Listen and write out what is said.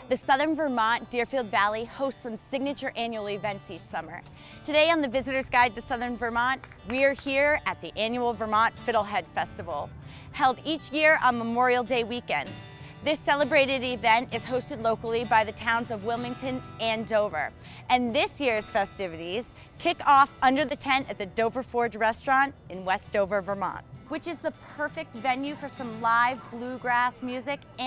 The Southern Vermont Deerfield Valley hosts some signature annual events each summer. Today on the Visitor's Guide to Southern Vermont, we're here at the annual Vermont Fiddlehead Festival, held each year on Memorial Day weekend. This celebrated event is hosted locally by the towns of Wilmington and Dover. And this year's festivities kick off under the tent at the Dover Forge restaurant in West Dover, Vermont, which is the perfect venue for some live bluegrass music